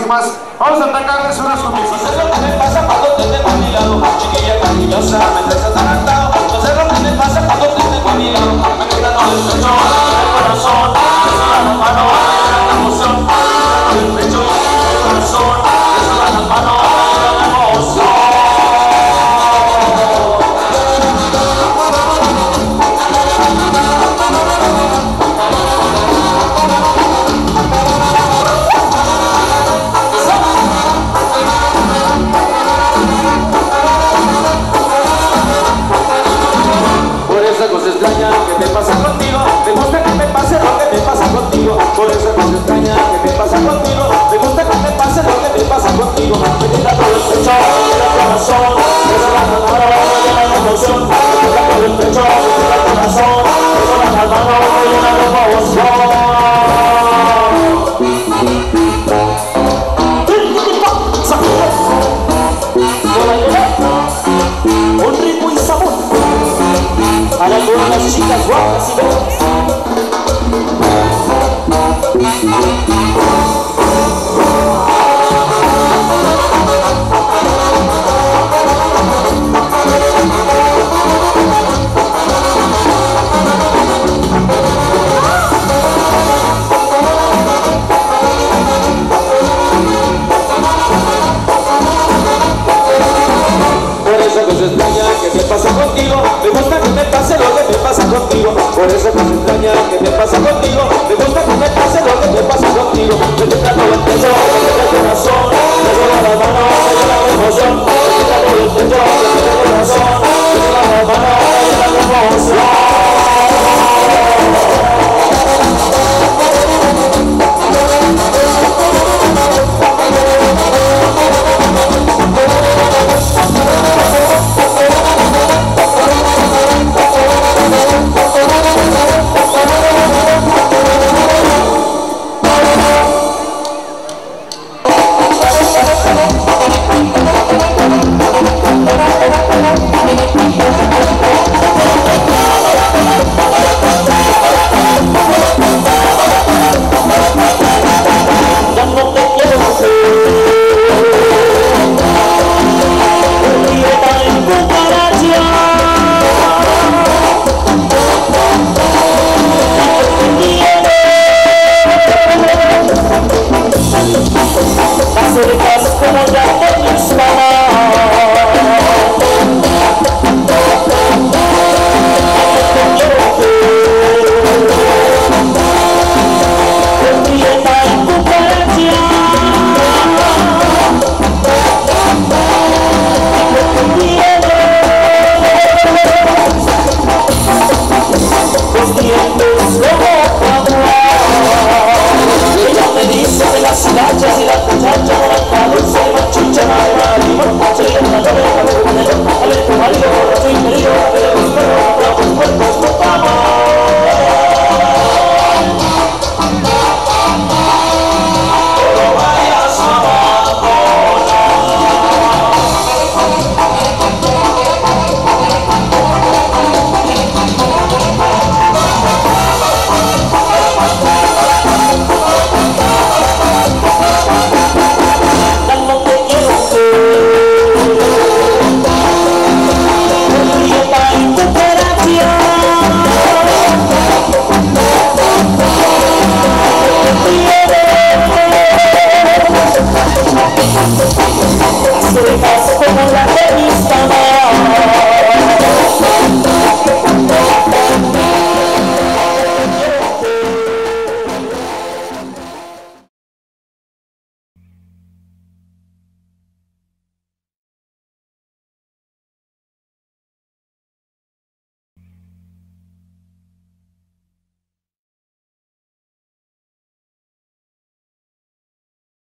y más. Vamos a atacarles unas cumbias. No sé lo que me pasa cuando te tengo a mi lado, chiquilla cariñosa, me traes atarantado. No sé lo que me pasa cuando te tengo a mi lado, me gritan todo el pecho, el corazón, me sudan las manos, la emoción, el pecho, el corazón, me sudan las manos, la emoción. Cosa extraña que me pasa contigo, me gusta que me pase lo que me pasa contigo. Por esa cosa extraña que me pasa contigo, me gusta que me pase lo que me pasa contigo. Me quita todo el pecho, el corazón, me suena las manos, llena de emoción. Me quita todo el pecho, el corazón, me suena las manos, llena de emoción. Un ritmo y sabor para todas las chicas guapas y bellas.